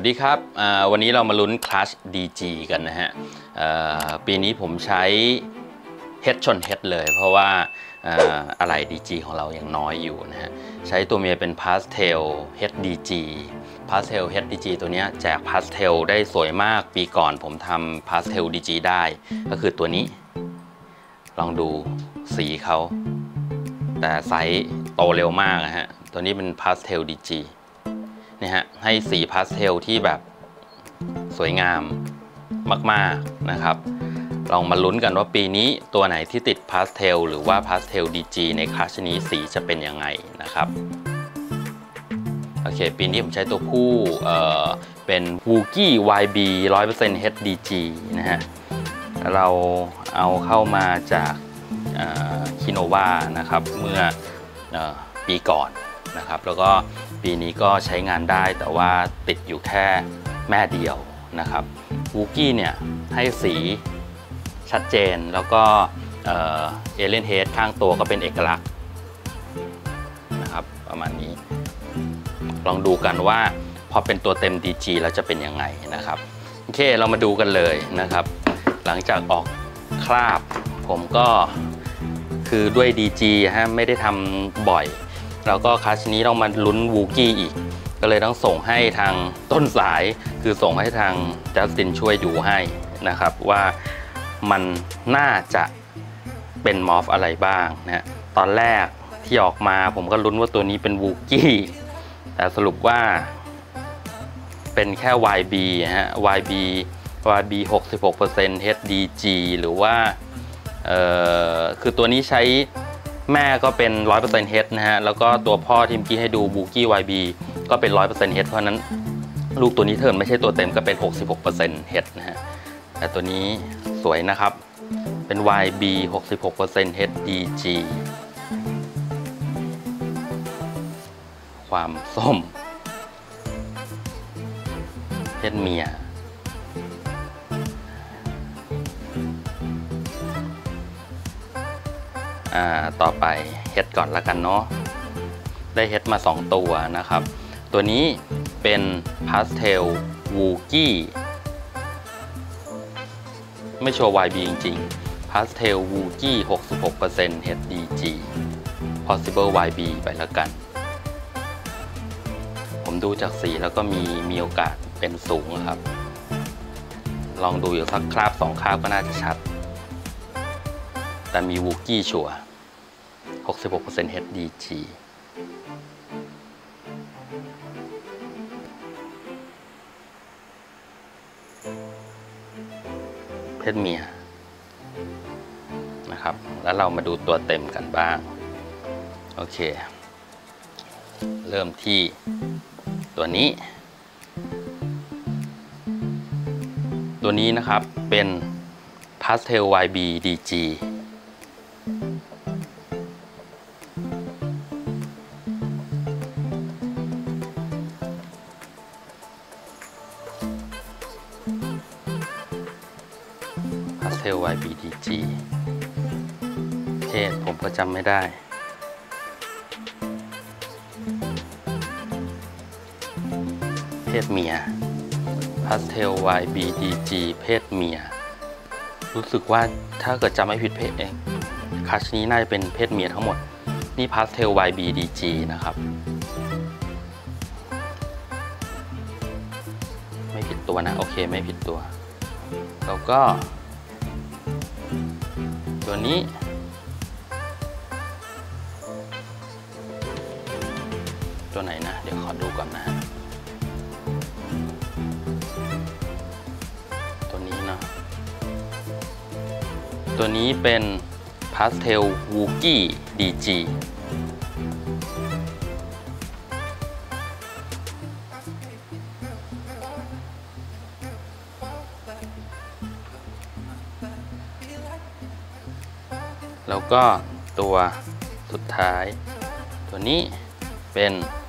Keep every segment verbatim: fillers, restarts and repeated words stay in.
วัสดีครับวันนี้เรามาลุ้น Crush ดี จี กันนะฮะปีนี้ผมใช้ Head ชน Head เลยเพราะว่าอะไหล่ ดี จี ของเรายังน้อยอยู่นะฮะใช้ตัวเมียเป็น Pastel เฮด ดี จี Pastel เฮด ดี จี ตัวนี้แจก Pastel ได้สวยมากปีก่อนผมทำ Pastel ดี จี ได้ก็คือตัวนี้ลองดูสีเขาแต่ไซส์โตเร็วมากนะฮะตัวนี้เป็น Pastel ดี จีเนี่ยฮะให้สีพาสเทลที่แบบสวยงามมากๆนะครับลองมาลุ้นกันว่าปีนี้ตัวไหนที่ติดพาสเทลหรือว่าพาสเทล ดี จี ในคลาสนี้สีจะเป็นยังไงนะครับโอเคปีนี้ผมใช้ตัวผู้เอ่อเป็น Wookie วาย บี ร้อยเปอร์เซ็นต์ เฮด ดี จี นะฮะเราเอาเข้ามาจากคิโนวานะครับเมื่อปีก่อนนะครับแล้วก็ปีนี้ก็ใช้งานได้แต่ว่าติดอยู่แค่แม่เดียวนะครับวูกี้เนี่ยให้สีชัดเจนแล้วก็เอเลนเฮดข้างตัวก็เป็นเอกลักษณ์นะครับประมาณนี้ลองดูกันว่าพอเป็นตัวเต็ม ดี จี แล้วจะเป็นยังไงนะครับโอเคเรามาดูกันเลยนะครับหลังจากออกคราบผมก็คือด้วย ดี จี ฮะไม่ได้ทำบ่อยแล้วก็คลาสนี้ต้องมาลุ้นวูกี้อีกก็เลยต้องส่งให้ทางต้นสายคือส่งให้ทางจัสตินช่วยดูให้นะครับว่ามันน่าจะเป็นมอฟอะไรบ้างนะตอนแรกที่ออกมาผมก็ลุ้นว่าตัวนี้เป็นวูกี้แต่สรุปว่าเป็นแค่ วาย บี ฮะ วาย บี วาย บี หกสิบหกเปอร์เซ็นต์ เฮด ดี จี หรือว่าเอ่อคือตัวนี้ใช้แม่ก็เป็น ร้อยเปอร์เซ็นต์ Head นะฮะแล้วก็ตัวพ่อที่เมื่อกี้ให้ดู Wookie วาย บี ก็เป็น ร้อยเปอร์เซ็นต์ Head เพราะนั้นลูกตัวนี้เทิร์นไม่ใช่ตัวเต็มก็เป็น หกสิบหกเปอร์เซ็นต์ Head นะฮะแต่ตัวนี้สวยนะครับเป็น วาย บี หกสิบหกเปอร์เซ็นต์ Head ดี จี ความส้มเพศเมียอ่าต่อไปเฮดก่อนละกันเนาะได้เฮดมาสองตัวนะครับตัวนี้เป็น Pastel Wookie ไม่โชว์ วาย บี จริงๆ Pastel Wookie หกสิบหกเปอร์เซ็นต์ เฮด ดี จี Possible วาย บี ไปละกันผมดูจากสีแล้วก็มีมีโอกาสเป็นสูงครับลองดูอยู่สักคราบสองคราบก็น่าจะชัดแต่มีวูกี้ชัวร์ หกสิบหกเปอร์เซ็นต์ เฮด ดี จี เพศเมียนะครับแล้วเรามาดูตัวเต็มกันบ้างโอเคเริ่มที่ตัวนี้ตัวนี้นะครับเป็น Pastel วาย บี ดี จีPastel วาย บี ดี จี เพศผมก็จำไม่ได้เพศเมีย Pastel วาย บี ดี จี เพศเมียรู้สึกว่าถ้าเกิดจำไม่ผิดเพศเองคัชนี้น่าจะเป็นเพศเมียทั้งหมดนี่ Pastel วาย บี ดี จี นะครับไม่ผิดตัวนะโอเคไม่ผิดตัวแล้วก็ตัวนี้ตัวไหนนะเดี๋ยวขอดูก่อนนะตัวนี้เนาะตัวนี้เป็น Pastel Wookie ดี จี แล้วก็ตัวสุดท้ายตัวนี้เป็น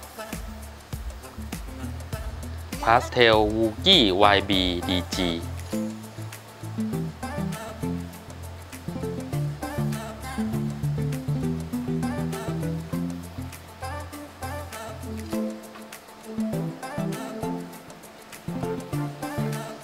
Pastel Wookie วาย บี ดี จี พ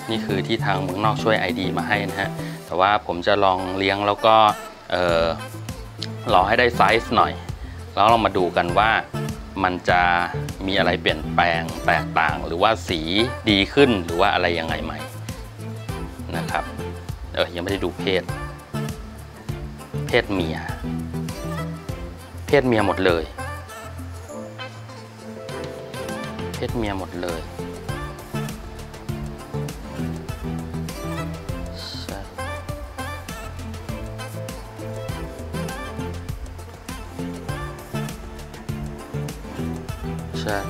นี่คือที่ทางเมืองนอกช่วย ไอ ดี มาให้นะฮะแต่ว่าผมจะลองเลี้ยงแล้วก็เอ่อรอให้ได้ไซส์หน่อยแล้วเรามาดูกันว่ามันจะมีอะไรเปลี่ยนแปลงแตกต่างหรือว่าสีดีขึ้นหรือว่าอะไรยังไงใหม่นะครับเออยังไม่ได้ดูเพศเพศเมียเพศเมียหมดเลยเพศเมียหมดเลยใช่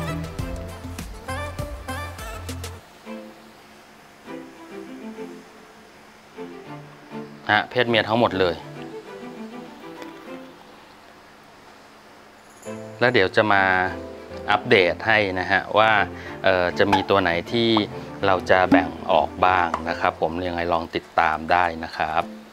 ฮะเพศเมียทั้งหมดเลยแล้วเดี๋ยวจะมาอัปเดตให้นะฮะว่าจะมีตัวไหนที่เราจะแบ่งออกบ้างนะครับผมยังไงลองติดตามได้นะครับ